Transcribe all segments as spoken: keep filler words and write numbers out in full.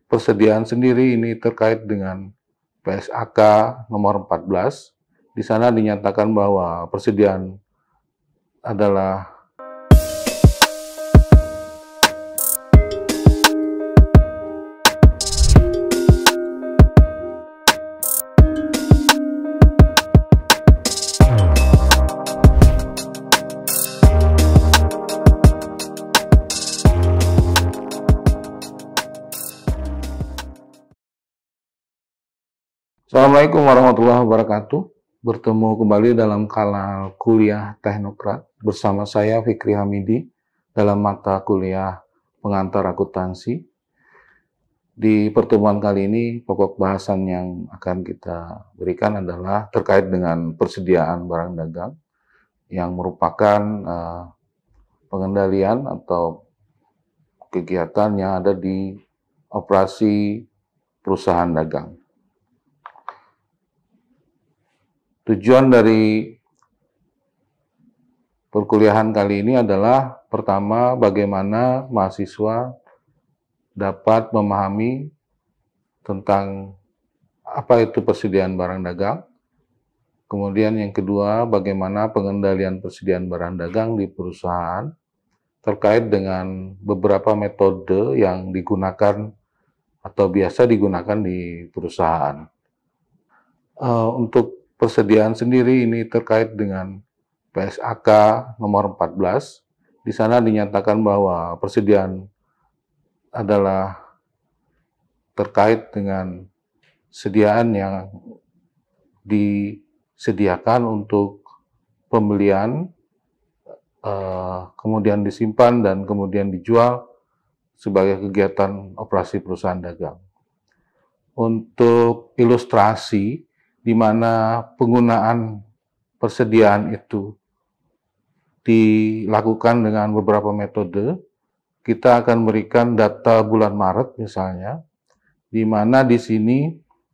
persediaan sendiri ini terkait dengan P S A K nomor empat belas. Di sana dinyatakan bahwa persediaan adalah Assalamualaikum warahmatullahi wabarakatuh. Bertemu kembali dalam kanal kuliah Teknokrat bersama saya Fikri Hamidi dalam mata kuliah pengantar akuntansi. Di pertemuan kali ini pokok bahasan yang akan kita berikan adalah terkait dengan persediaan barang dagang yang merupakan uh, pengendalian atau kegiatan yang ada di operasi perusahaan dagang. Tujuan dari perkuliahan kali ini adalah pertama, bagaimana mahasiswa dapat memahami tentang apa itu persediaan barang dagang. Kemudian yang kedua, bagaimana pengendalian persediaan barang dagang di perusahaan terkait dengan beberapa metode yang digunakan atau biasa digunakan di perusahaan. Uh, untuk persediaan sendiri ini terkait dengan P S A K nomor empat belas. Di sana dinyatakan bahwa persediaan adalah terkait dengan sediaan yang disediakan untuk pembelian, eh, kemudian disimpan dan kemudian dijual sebagai kegiatan operasi perusahaan dagang. Untuk ilustrasi di mana penggunaan persediaan itu dilakukan dengan beberapa metode, kita akan berikan data bulan Maret misalnya, di mana di sini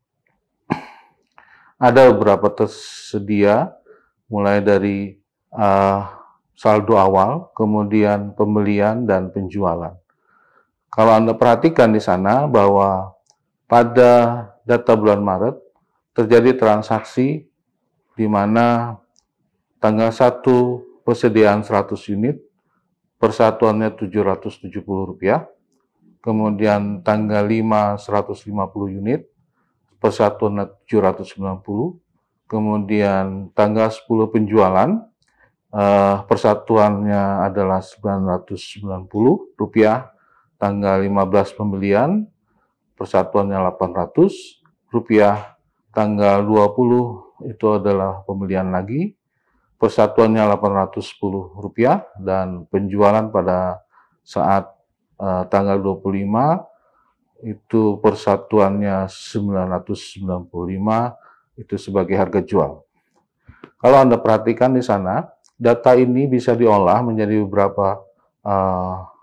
ada beberapa tersedia, mulai dari uh, saldo awal, kemudian pembelian dan penjualan. Kalau Anda perhatikan di sana bahwa pada data bulan Maret, terjadi transaksi di mana tanggal satu persediaan seratus unit, persatuannya tujuh ratus tujuh puluh rupiah, kemudian tanggal lima seratus lima puluh unit, persatuannya tujuh ratus sembilan puluh, kemudian tanggal sepuluh penjualan, eh, persatuannya adalah sembilan ratus sembilan puluh rupiah, tanggal lima belas pembelian, persatuannya delapan ratus rupiah, tanggal dua puluh itu adalah pembelian lagi, persatuannya delapan ratus sepuluh rupiah, dan penjualan pada saat uh, tanggal dua puluh lima itu persatuannya sembilan ratus sembilan puluh lima, itu sebagai harga jual. Kalau Anda perhatikan di sana, data ini bisa diolah menjadi beberapa uh,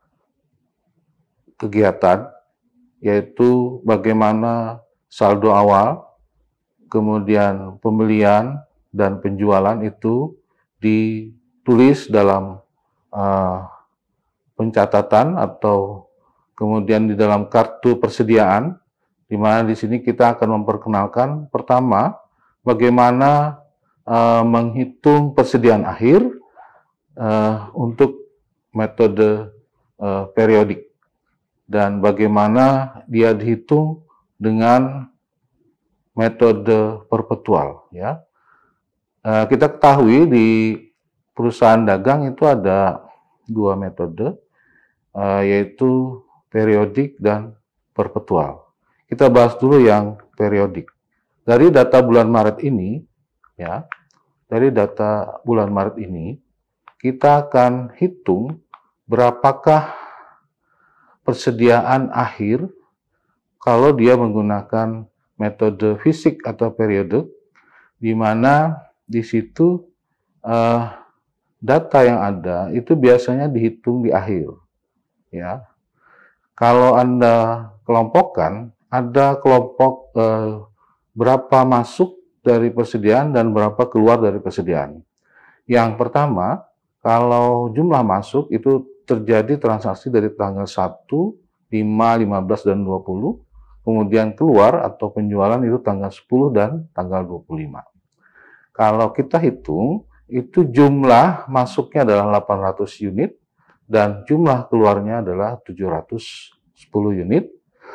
kegiatan, yaitu bagaimana saldo awal, kemudian pembelian dan penjualan itu ditulis dalam uh, pencatatan atau kemudian di dalam kartu persediaan, di mana di sini kita akan memperkenalkan pertama bagaimana uh, menghitung persediaan akhir uh, untuk metode uh, periodik dan bagaimana dia dihitung dengan metode perpetual, ya. Uh, kita ketahui di perusahaan dagang itu ada dua metode, uh, yaitu periodik dan perpetual. Kita bahas dulu yang periodik. Dari data bulan Maret ini, ya, dari data bulan Maret ini, kita akan hitung berapakah persediaan akhir kalau dia menggunakan metode fisik atau periode, di mana di situ uh, data yang ada itu biasanya dihitung di akhir. Ya, kalau Anda kelompokkan, ada kelompok uh, berapa masuk dari persediaan dan berapa keluar dari persediaan. Yang pertama, kalau jumlah masuk itu terjadi transaksi dari tanggal satu lima, lima belas, dan dua puluh. Kemudian keluar atau penjualan itu tanggal sepuluh dan tanggal dua puluh lima. Kalau kita hitung, itu jumlah masuknya adalah delapan ratus unit dan jumlah keluarnya adalah tujuh ratus sepuluh unit.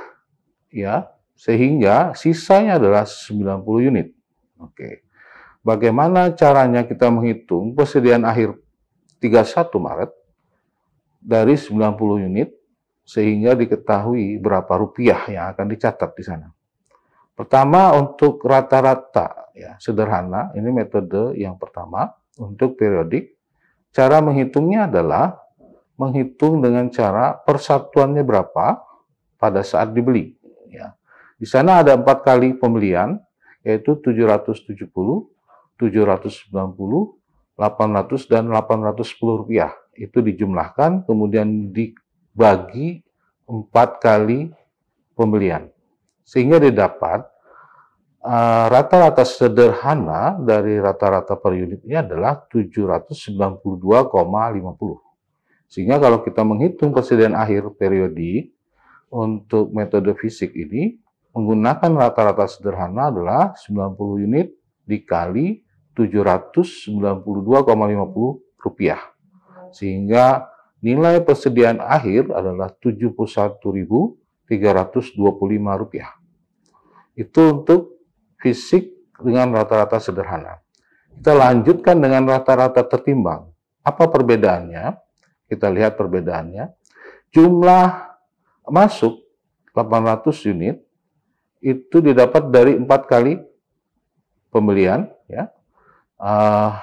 Ya, sehingga sisanya adalah sembilan puluh unit. Oke. Bagaimana caranya kita menghitung persediaan akhir tiga puluh satu Maret dari sembilan puluh unit sehingga diketahui berapa rupiah yang akan dicatat di sana. Pertama, untuk rata-rata, ya, sederhana, ini metode yang pertama untuk periodik. Cara menghitungnya adalah menghitung dengan cara persatuannya berapa pada saat dibeli. Ya. Di sana ada empat kali pembelian, yaitu tujuh ratus tujuh puluh, tujuh ratus sembilan puluh, delapan ratus, dan delapan ratus sepuluh rupiah. Itu dijumlahkan, kemudian dibagi empat kali pembelian. Sehingga didapat rata-rata uh, sederhana dari rata-rata per unitnya adalah tujuh ratus sembilan puluh dua koma lima puluh. Sehingga kalau kita menghitung persediaan akhir periodik untuk metode fisik ini, menggunakan rata-rata sederhana adalah sembilan puluh unit dikali tujuh ratus sembilan puluh dua koma lima puluh rupiah. Sehingga nilai persediaan akhir adalah tujuh puluh satu ribu tiga ratus dua puluh lima rupiah. Itu untuk fisik dengan rata-rata sederhana. Kita lanjutkan dengan rata-rata tertimbang. Apa perbedaannya? Kita lihat perbedaannya. Jumlah masuk delapan ratus unit itu didapat dari empat kali pembelian, ya. Uh,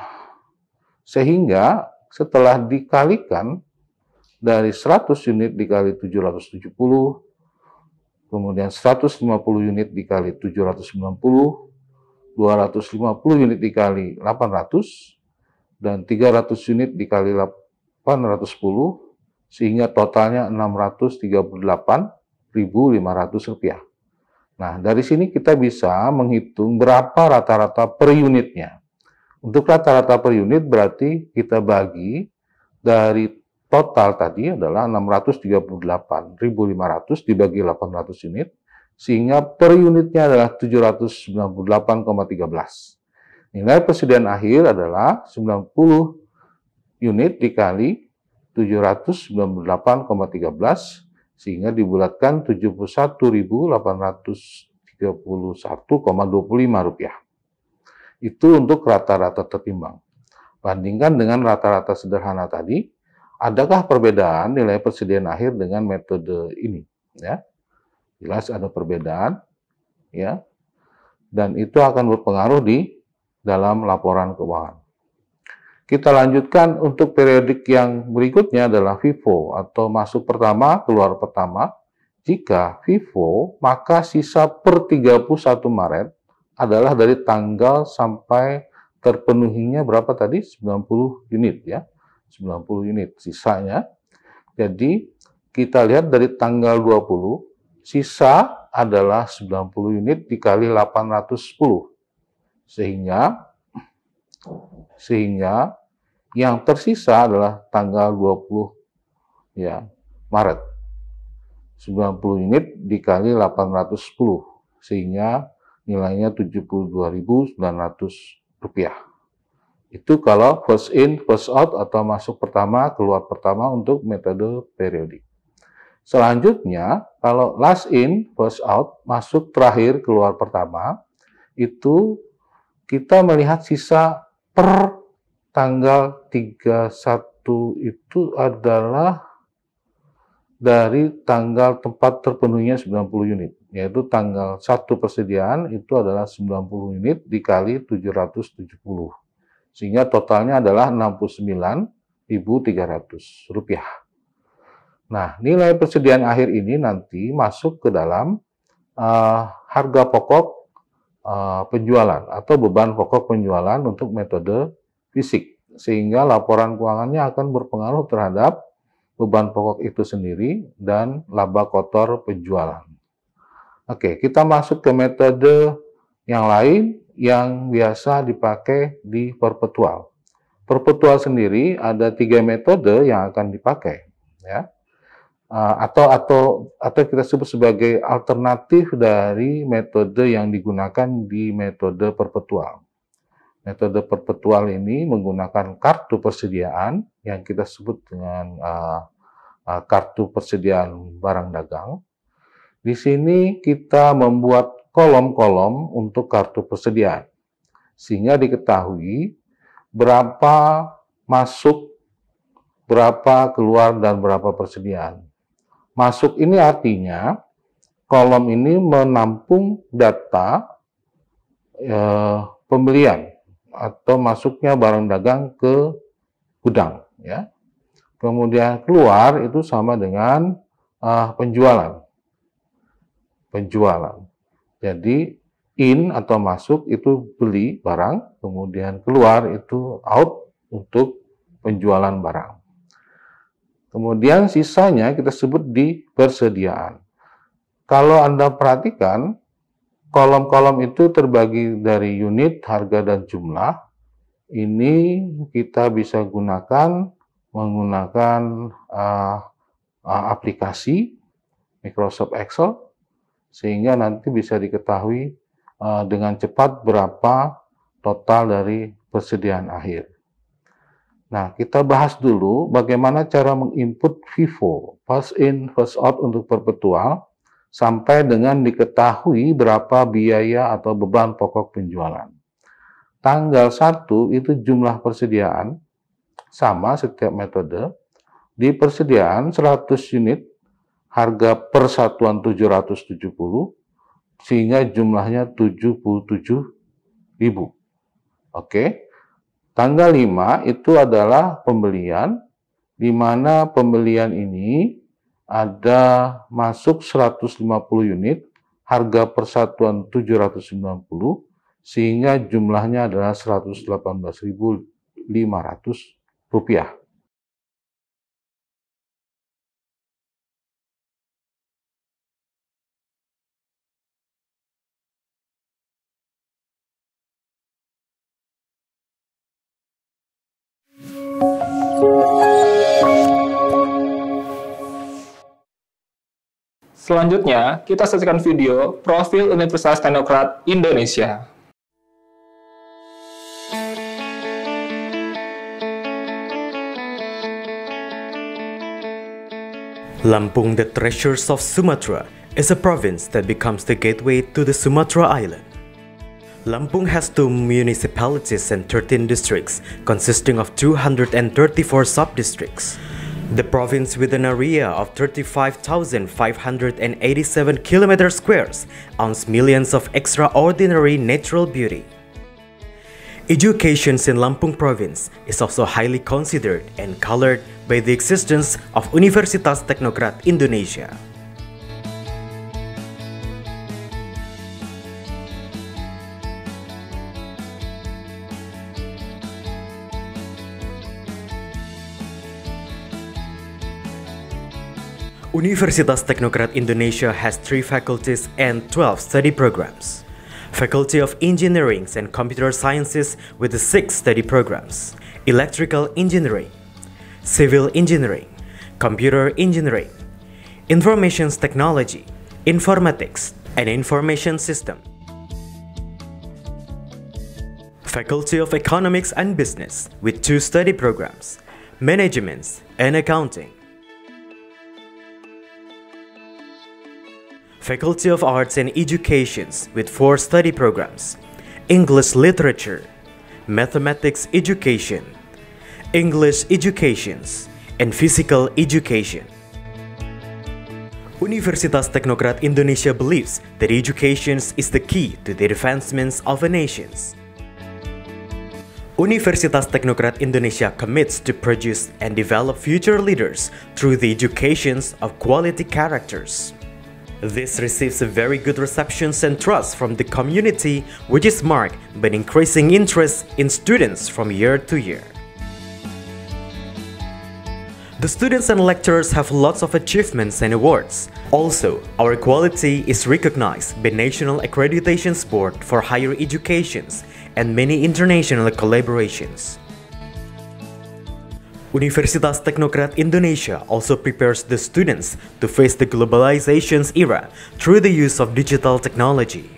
sehingga setelah dikalikan dari seratus unit dikali tujuh ratus tujuh puluh, kemudian seratus lima puluh unit dikali tujuh ratus sembilan puluh, dua ratus lima puluh unit dikali delapan ratus, dan tiga ratus unit dikali delapan ratus sepuluh, sehingga totalnya enam ratus tiga puluh delapan ribu lima ratus rupiah. Nah, dari sini kita bisa menghitung berapa rata-rata per unitnya. Untuk rata-rata per unit berarti kita bagi dari total tadi adalah enam ratus tiga puluh delapan ribu lima ratus dibagi delapan ratus unit, sehingga per unitnya adalah tujuh ratus sembilan puluh delapan koma satu tiga. Nilai persediaan akhir adalah sembilan puluh unit dikali tujuh ratus sembilan puluh delapan koma satu tiga, sehingga dibulatkan tujuh puluh satu ribu delapan ratus tiga puluh satu koma dua lima rupiah. Itu untuk rata-rata tertimbang. Bandingkan dengan rata-rata sederhana tadi, adakah perbedaan nilai persediaan akhir dengan metode ini? Ya, jelas ada perbedaan, ya, dan itu akan berpengaruh di dalam laporan keuangan. Kita lanjutkan untuk periodik yang berikutnya adalah FIFO atau masuk pertama, keluar pertama. Jika FIFO, maka sisa per tiga puluh satu Maret adalah dari tanggal sampai terpenuhinya berapa tadi? sembilan puluh unit, ya. sembilan puluh unit sisanya. Jadi kita lihat dari tanggal dua puluh, sisa adalah sembilan puluh unit dikali delapan ratus sepuluh. Sehingga sehingga yang tersisa adalah tanggal dua puluh, ya, Maret. sembilan puluh unit dikali delapan ratus sepuluh, sehingga nilainya tujuh puluh dua ribu sembilan ratus rupiah. Itu kalau first in, first out atau masuk pertama, keluar pertama untuk metode periodik. Selanjutnya, kalau last in, first out, masuk terakhir, keluar pertama, itu kita melihat sisa per tanggal tiga puluh satu itu adalah dari tanggal tempat terpenuhnya sembilan puluh unit, yaitu tanggal satu persediaan itu adalah sembilan puluh unit dikali tujuh ratus tujuh puluh, sehingga totalnya adalah enam puluh sembilan ribu tiga ratus rupiah. Nah, nilai persediaan akhir ini nanti masuk ke dalam uh, harga pokok uh, penjualan atau beban pokok penjualan untuk metode fisik, sehingga laporan keuangannya akan berpengaruh terhadap beban pokok itu sendiri dan laba kotor penjualan. Oke, kita masuk ke metode yang lain yang biasa dipakai di perpetual. Perpetual sendiri ada tiga metode yang akan dipakai, ya. uh, atau atau atau kita sebut sebagai alternatif dari metode yang digunakan di metode perpetual. Metode perpetual ini menggunakan kartu persediaan yang kita sebut dengan uh, uh, kartu persediaan barang dagang. Di sini kita membuat kolom-kolom untuk kartu persediaan, sehingga diketahui berapa masuk, berapa keluar, dan berapa persediaan. Masuk ini artinya kolom ini menampung data eh, pembelian atau masuknya barang dagang ke gudang, ya. Kemudian keluar itu sama dengan uh, penjualan. Penjualan. Jadi in atau masuk itu beli barang, kemudian keluar itu out untuk penjualan barang. Kemudian sisanya kita sebut di persediaan. Kalau Anda perhatikan, kolom-kolom itu terbagi dari unit, harga, dan jumlah. Ini kita bisa gunakan menggunakan uh, uh, aplikasi Microsoft Excel, sehingga nanti bisa diketahui uh, dengan cepat berapa total dari persediaan akhir. Nah, kita bahas dulu bagaimana cara menginput FIFO, first in, first out untuk perpetual, sampai dengan diketahui berapa biaya atau beban pokok penjualan. Tanggal satu itu jumlah persediaan, sama setiap metode. Di persediaan seratus unit, harga per satuan tujuh ratus tujuh puluh, sehingga jumlahnya tujuh puluh tujuh ribu. Oke. Tanggal lima itu adalah pembelian, di mana pembelian ini ada masuk seratus lima puluh unit, harga persatuan tujuh ratus sembilan puluh, sehingga jumlahnya adalah seratus delapan belas ribu lima ratus rupiah. Selanjutnya, kita saksikan video profil Universitas Teknokrat Indonesia. Lampung, the Treasures of Sumatra, is a province that becomes the gateway to the Sumatra Island. Lampung has two municipalities and thirteen districts, consisting of two hundred thirty-four sub-districts. The province, with an area of thirty-five thousand five hundred eighty-seven kilometers squares, owns millions of extraordinary natural beauty. Education in Lampung province is also highly considered and colored by the existence of Universitas Teknokrat Indonesia. Universitas Teknokrat Indonesia has three faculties and twelve study programs. Faculty of Engineering and Computer Sciences with the six study programs: Electrical Engineering, Civil Engineering, Computer Engineering, Information Technology, Informatics, and Information System. Faculty of Economics and Business with two study programs: Management and Accounting. Faculty of Arts and Educations with four study programs: English Literature, Mathematics Education, English Educations, and Physical Education. Universitas Teknokrat Indonesia believes that education is the key to the advancements of a nation. Universitas Teknokrat Indonesia commits to produce and develop future leaders through the education of quality characters. This receives a very good reception and trust from the community, which is marked by an increasing interest in students from year to year. The students and lecturers have lots of achievements and awards. Also, our quality is recognized by National Accreditation Board for Higher Education and many international collaborations. Universitas Teknokrat Indonesia also prepares the students to face the globalization's era through the use of digital technology.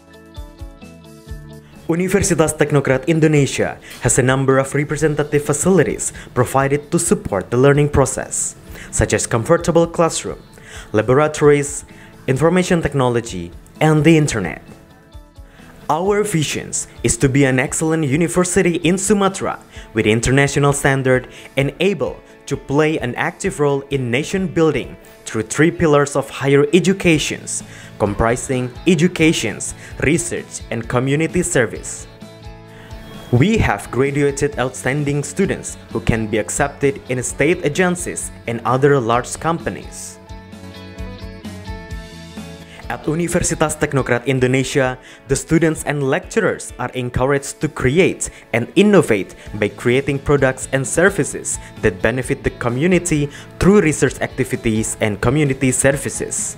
Universitas Teknokrat Indonesia has a number of representative facilities provided to support the learning process, such as comfortable classroom, laboratories, information technology, and the internet. Our vision is to be an excellent university in Sumatra with international standard and able to play an active role in nation building through three pillars of higher education, comprising education, research, and community service. We have graduated outstanding students who can be accepted in state agencies and other large companies. At Universitas Teknokrat Indonesia, the students and lecturers are encouraged to create and innovate by creating products and services that benefit the community through research activities and community services.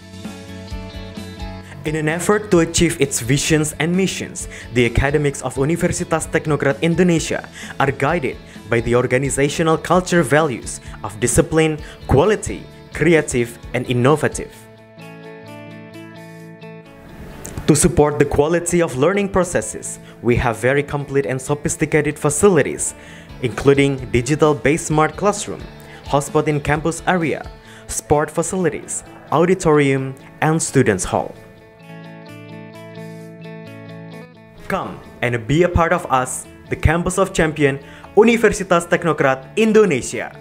In an effort to achieve its visions and missions, the academics of Universitas Teknokrat Indonesia are guided by the organizational culture values of discipline, quality, creative, and innovative. To support the quality of learning processes, we have very complete and sophisticated facilities, including digital-based smart classroom, hotspot in campus area, sport facilities, auditorium, and students' hall. Come and be a part of us, the Campus of Champion, Universitas Teknokrat Indonesia.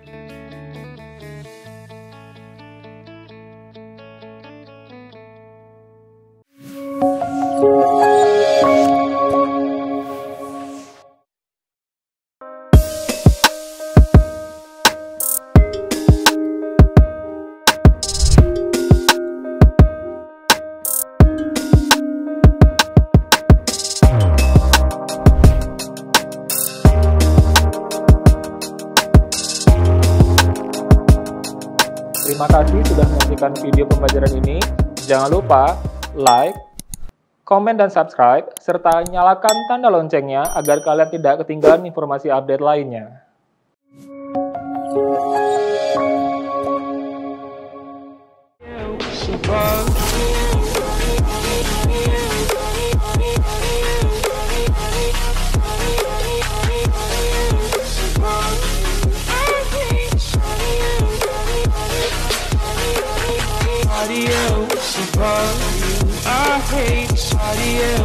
Terima kasih sudah menyaksikan video pembelajaran ini. Jangan lupa like, komen, dan subscribe, serta nyalakan tanda loncengnya agar kalian tidak ketinggalan informasi update lainnya. I hate